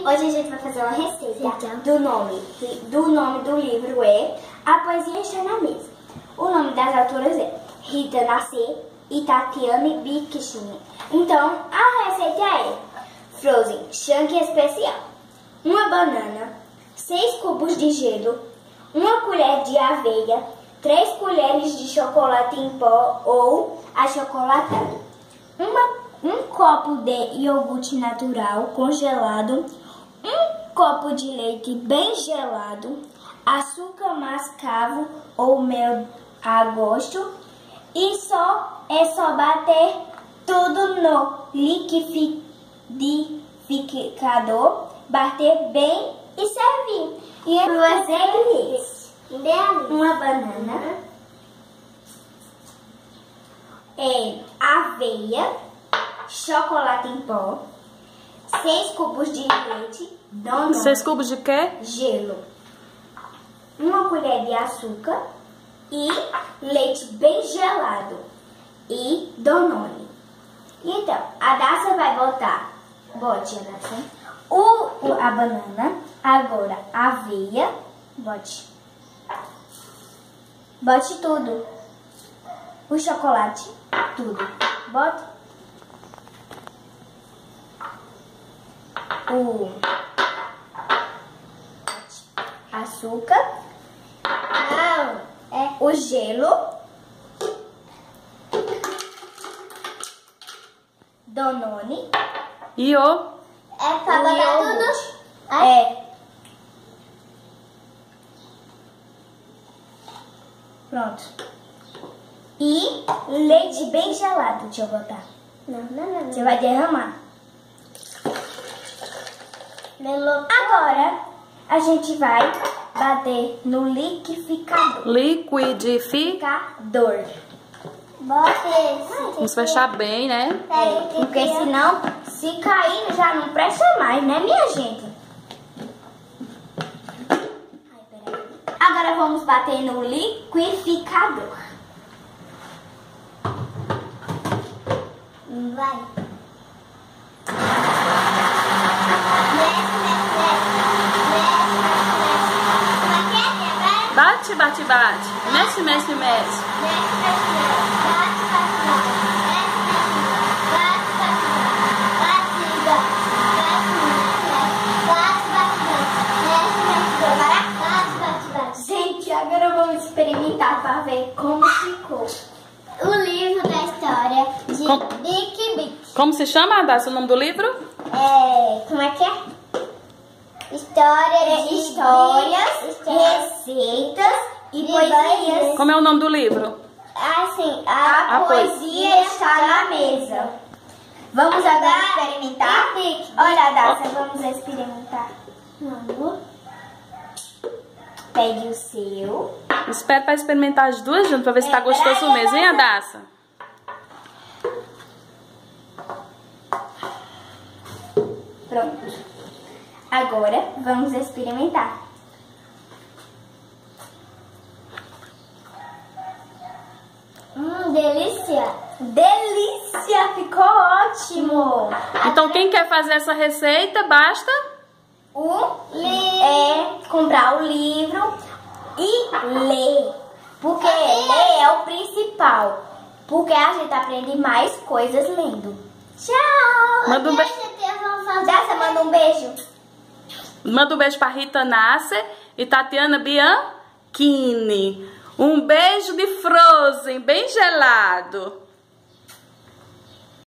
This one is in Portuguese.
Hoje a gente vai fazer uma receita do nome do livro é A Poesia Está na Mesa. O nome das autoras é Rita Nasser e Tatiane Bichini. Então, a receita é Frozen Chunk Especial. Uma banana, 6 cubos de gelo, 1 colher de aveia, 3 colheres de chocolate em pó ou achocolatado, um copo de iogurte natural congelado, 1 copo de leite bem gelado, açúcar mascavo ou mel a gosto e é só bater tudo no liquidificador, bater bem e servir. E os ingredientes: uma banana, aveia, chocolate em pó, 6 cubos de leite, 6 cubos de quê? Gelo, 1 colher de açúcar e leite bem gelado e Danone. Então, a Daça vai bote a Daça, a banana, agora a aveia, bote tudo, o chocolate, tudo, bote o açúcar, o gelo, Danone e o... É pra botar tudo? Pronto. E leite bem gelado, deixa eu botar. Não. Você vai derramar. Agora, a gente vai bater no liquidificador. Liquidificador. Vamos fechar bem, né? Porque senão, se cair, já não presta mais, né, minha gente? Agora vamos bater no liquidificador. Vai. Bate. Mexe. Gente, agora vamos experimentar para ver como ficou o livro da história de Dick Bick. Como se chama, Daça, o nome do livro? Como é que é? Histórias, receitas e poesias. Como é o nome do livro? Assim, a poesia está na mesa. Vamos agora experimentar? Olha, Daça, vamos experimentar. Vamos. Pegue o seu. Espera para experimentar as duas juntas, para ver se tá gostoso mesmo, hein, Daça? Pronto. Agora, vamos experimentar. Delícia! Delícia! Ficou ótimo! Então, quem quer fazer essa receita, basta... comprar o livro e ler. Porque ler é o principal. Porque a gente aprende mais coisas lendo. Tchau! Manda um beijo. Daça, manda um beijo. Manda um beijo para Rita Nasser e Tatiana Bianchini. Um beijo de Frozen, bem gelado.